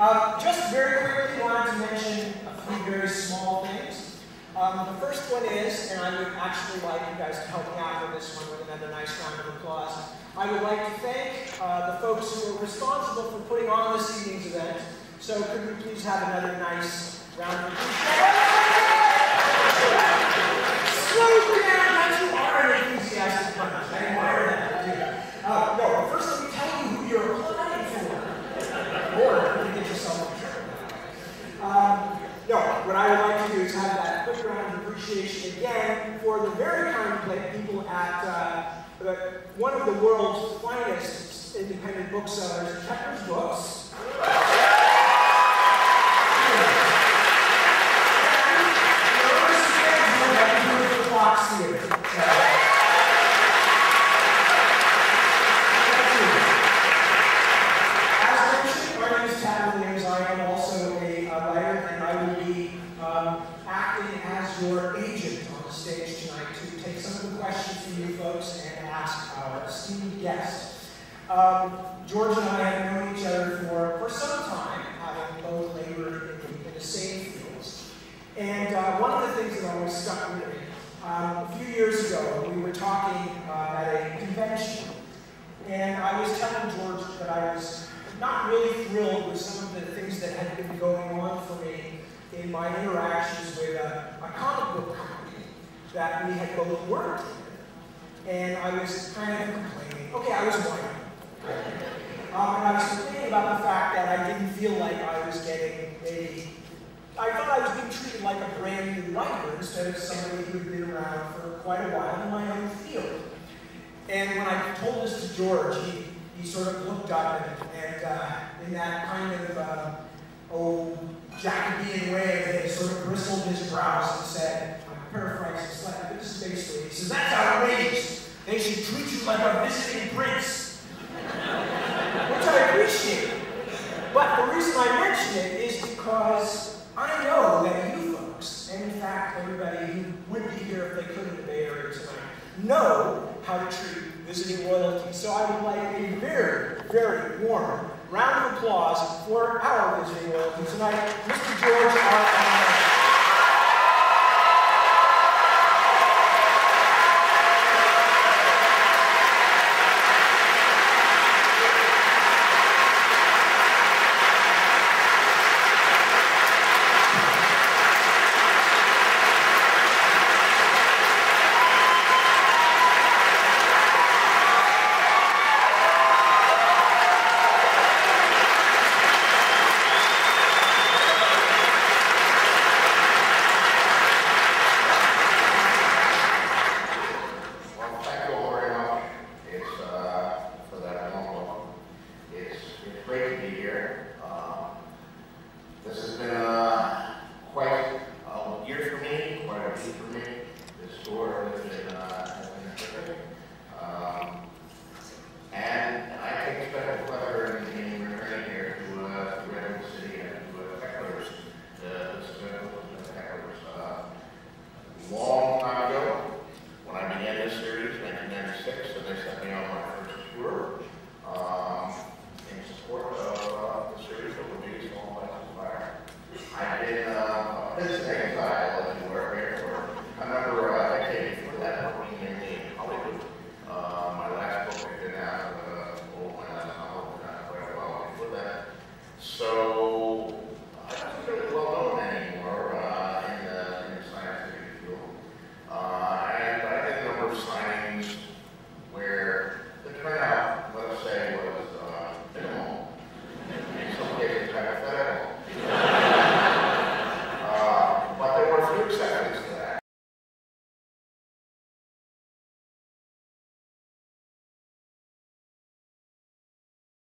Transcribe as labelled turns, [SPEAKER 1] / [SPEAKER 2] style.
[SPEAKER 1] Just very quickly, wanted to mention a few very small things. The first one is, and I would actually like you guys to help me out with this one with another nice round of applause. I would like to thank the folks who were responsible for putting on this evening's event. So could we please have another nice round of applause? Slow down, that you are an enthusiastic bunch. I admire that. No, first let me tell you who you're applying for. Or you get yourself in trouble. No, what I would like to do is have that quick round of appreciation again for the very kind people at one of the world's finest independent booksellers, Checkers Books. Your agent on the stage tonight to take some of the questions from you folks and ask our esteemed guest. George and I have known each other for some time, having both labored in the same fields. And one of the things that always stuck with me, a few years ago, we were talking at a convention, and I was telling George that I was not really thrilled with some of the things that had been going on for me in my interactions with a comic book company that we had both worked with. And I was kind of complaining. Okay, I was whining. And I was complaining about the fact that I didn't feel like I was getting I thought I was being treated like a brand new writer instead of somebody who had been around for quite a while in my own field. And when I told this to George, he sort of looked up and in that kind of, Jacobean way, he sort of bristled his brows and said, I'm paraphrasing slightly, but this is basically, he says, that's outrageous. They should treat you like a visiting prince. Which I appreciate. But the reason I mention it is because I know that you folks, and in fact everybody who would be here if they could in the Bay Area tonight, know how to treat visiting royalty. So I would like a very, very warm round of applause for our visiting royalty tonight, Mr. George R.